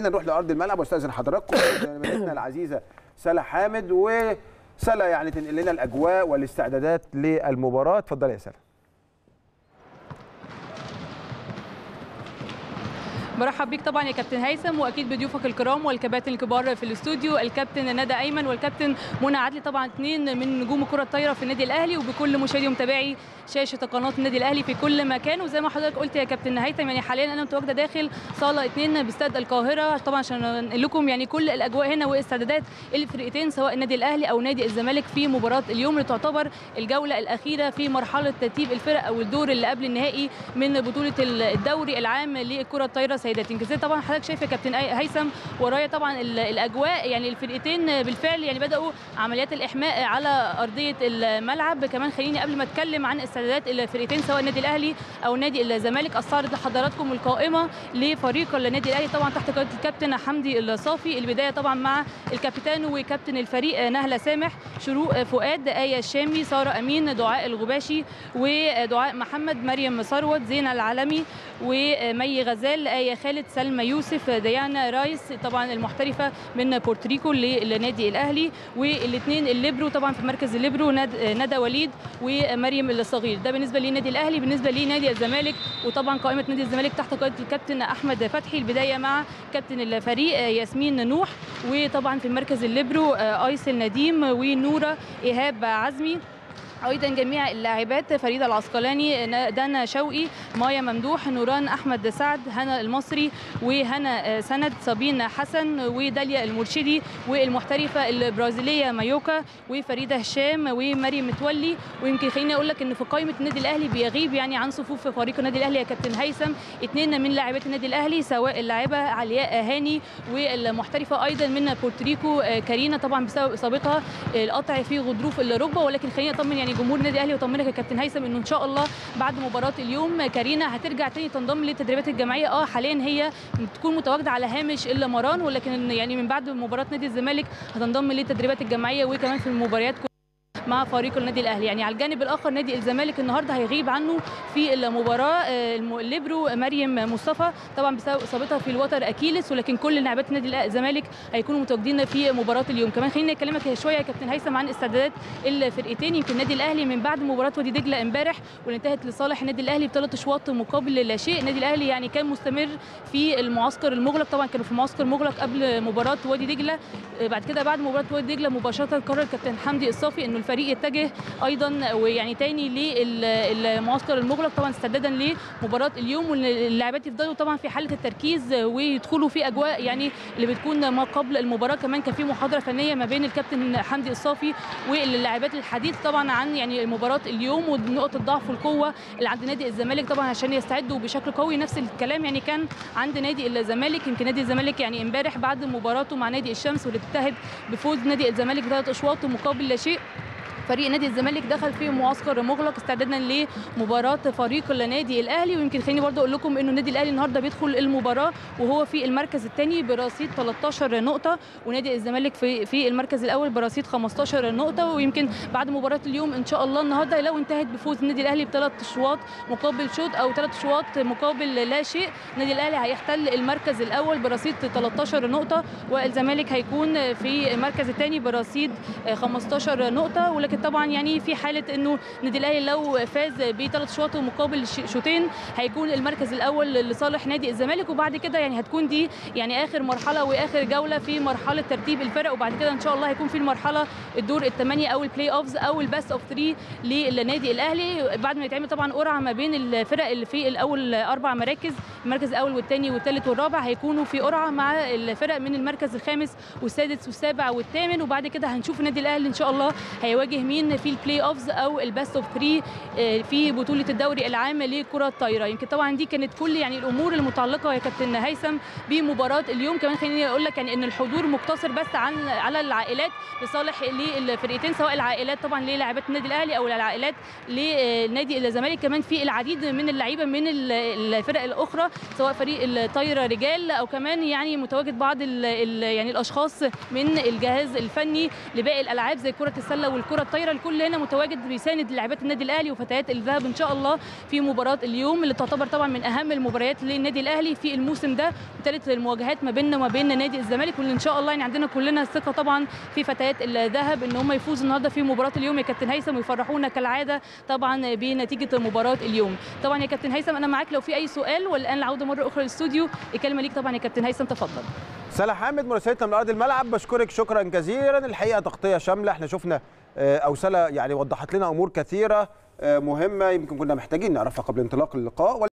خلينا نروح لارض الملعب واستاذن حضراتكم زميلتنا العزيزه سلا حامد، وسلا يعني تنقل لنا الاجواء والاستعدادات للمباراه. اتفضلي يا سلا. برحب بيك طبعا يا كابتن هيثم، واكيد بضيوفك الكرام والكباتن الكبار في الاستوديو، الكابتن ندى ايمن والكابتن منى عدلي، طبعا اثنين من نجوم الكره الطايره في النادي الاهلي، وبكل مشاهدي ومتابعي شاشه قناه النادي الاهلي في كل مكان. وزي ما حضرتك قلت يا كابتن هيثم، يعني حاليا انا متواجده داخل صاله 2 باستاد القاهره، طبعا عشان انقل لكم يعني كل الاجواء هنا واستعدادات الفرقتين سواء النادي الاهلي او نادي الزمالك في مباراه اليوم، اللي تعتبر الجوله الاخيره في مرحله ترتيب الفرق او الدور اللي قبل النهائي من بطوله الدوري العام للكره الطايره سيدات. يمكن زي طبعا حضرتك شايف يا كابتن هيثم ورايا طبعا الاجواء، يعني الفرقتين بالفعل يعني بداوا عمليات الاحماء على ارضيه الملعب. كمان خليني قبل ما اتكلم عن استعدادات الفرقتين سواء النادي الاهلي او نادي الزمالك استعرض لحضراتكم القائمه لفريق النادي الاهلي، طبعا تحت قياده الكابتن حمدي الصافي. البدايه طبعا مع الكابتن وكابتن الفريق نهله سامح، شروق فؤاد، ايه الشامي، ساره امين، دعاء الغباشي ودعاء محمد، مريم ثروت، زينه العالمي ومي غزال، ايه خالد، سلمى يوسف، ديانا رايس طبعا المحترفه من بورتريكو للنادي الاهلي، والاثنين الليبرو طبعا في مركز الليبرو ندى وليد ومريم الصغير. ده بالنسبه لنادي الاهلي. بالنسبه لنادي الزمالك وطبعا قائمه نادي الزمالك تحت قياده الكابتن احمد فتحي، البدايه مع كابتن الفريق ياسمين نوح، وطبعا في المركز الليبرو ايسل نديم ونوره ايهاب عزمي. ايضا جميع اللاعبات فريده العسقلاني، دانا شوقي، مايا ممدوح، نوران احمد سعد، هنا المصري وهنا سند، صابين حسن وداليا المرشدي، والمحترفه البرازيليه مايوكا وفريده هشام ومريم متولي. ويمكن خليني اقول لك ان في قائمه النادي الاهلي بيغيب يعني عن صفوف فريق النادي الاهلي يا كابتن هيثم اثنين من لاعبات النادي الاهلي، سواء اللاعبه علياء هاني والمحترفه ايضا من بورتريكو كارينا، طبعا بسبب اصابتها القطع في غضروف الركبه. ولكن خليني اطمن يعني جمهور النادي الاهلي وطمنك يا كابتن هيثم انه ان شاء الله بعد مباراه اليوم كارينا هترجع تاني تنضم للتدريبات الجماعيه. حاليا هي بتكون متواجده على هامش المران، ولكن يعني من بعد مباراه نادي الزمالك هتنضم للتدريبات الجماعيه وكمان في المباريات مع فريق النادي الاهلي. يعني على الجانب الاخر نادي الزمالك النهارده هيغيب عنه في المباراه الليبرو مريم مصطفى طبعا بسبب اصابتها في الوتر اكيلس، ولكن كل لاعبات نادي الزمالك هيكونوا متواجدين في مباراه اليوم. كمان خليني اكلمك شويه يا كابتن هيثم عن استعدادات الفرقتين. يمكن النادي الاهلي من بعد مباراه وادي دجله امبارح واللي انتهت لصالح النادي الاهلي ب3 اشواط مقابل لا شيء، النادي الاهلي يعني كان مستمر في المعسكر المغلق، طبعا كانوا في معسكر مغلق قبل مباراه وادي دجله. بعد كده بعد مباراه وادي دجله مباشره قرر الكابتن حمدي الصافي انه الفريق يتجه ايضا ويعني تاني للمعسكر المغلق طبعا استعدادا لمباراه اليوم، واللاعبات يفضلوا طبعا في حاله التركيز ويدخلوا في اجواء يعني اللي بتكون ما قبل المباراه. كمان كان في محاضره فنيه ما بين الكابتن حمدي الصافي واللاعبات الحديث طبعا عن يعني مباراه اليوم ونقط الضعف والقوه اللي عند نادي الزمالك طبعا عشان يستعدوا بشكل قوي. نفس الكلام يعني كان عند نادي الزمالك. يمكن نادي الزمالك يعني امبارح بعد مباراته مع نادي الشمس واللي انتهت بفوز نادي الزمالك ب3 اشواط مقابل لا شيء، فريق نادي الزمالك دخل في معسكر مغلق استعدادا لمباراه فريق النادي الاهلي. ويمكن خليني برضو اقول لكم انه النادي الاهلي النهارده بيدخل المباراه وهو في المركز الثاني برصيد 13 نقطه، ونادي الزمالك في المركز الاول برصيد 15 نقطه. ويمكن بعد مباراه اليوم ان شاء الله النهارده لو انتهت بفوز النادي الاهلي ب3 اشواط مقابل شوط او 3 اشواط مقابل لا شيء، النادي الاهلي هيحتل المركز الاول برصيد 13 نقطه، والزمالك هيكون في المركز الثاني برصيد 15 نقطه. ولكن طبعا يعني في حاله انه النادي الاهلي لو فاز ب3 اشواط مقابل شوطين هيكون المركز الاول لصالح نادي الزمالك، وبعد كده يعني هتكون دي يعني اخر مرحله واخر جوله في مرحله ترتيب الفرق، وبعد كده ان شاء الله هيكون في المرحله الدور الثمانيه او البلاي اوفز او الباست اوف 3 للنادي الاهلي بعد ما يتعمل طبعا قرعه ما بين الفرق اللي في الاول 4 مراكز، المركز الاول والثاني والثالث والرابع هيكونوا في قرعه مع الفرق من المركز الخامس والسادس والسابع والثامن، وبعد كده هنشوف النادي الاهلي ان شاء الله هيواجه مين في البلاي اوفز او الباست اوف 3 في بطوله الدوري العام لكره الطايره. يمكن طبعا دي كانت كل يعني الامور المتعلقه يا كابتن هيثم بمباراه اليوم. كمان خليني اقول لك يعني ان الحضور مقتصر بس على العائلات لصالح للفرقتين، سواء العائلات طبعا للاعبات النادي الاهلي او العائلات لنادي الزمالك. كمان في العديد من اللعيبه من الفرق الاخرى سواء فريق الطايره رجال او كمان يعني متواجد بعض يعني الاشخاص من الجهاز الفني لباقي الالعاب زي كره السله والكره الطايره الكل هنا متواجد بيساند لاعبات النادي الاهلي وفتيات الذهب ان شاء الله في مباراه اليوم اللي تعتبر طبعا من اهم المباريات للنادي الاهلي في الموسم ده، وثالث المواجهات ما بيننا وما بين نادي الزمالك، واللي ان شاء الله يعني عندنا كلنا ثقه طبعا في فتيات الذهب ان هم يفوزوا النهارده في مباراه اليوم يا كابتن هيثم ويفرحونا كالعاده طبعا بنتيجه مباراه اليوم. طبعا يا كابتن هيثم انا معاك لو في اي سؤال، والان العوده مره اخرى للاستوديو، الكلمه ليك طبعا يا كابتن هيثم، تفضل. سلا حامد مراسلتنا من ارض الملعب، بشكرك شكرا جزيلا. الحقيقه تغطيه شامله، احنا شفنا او سلا يعني وضحت لنا امور كثيره مهمه يمكن كنا محتاجين نعرفها قبل انطلاق اللقاء.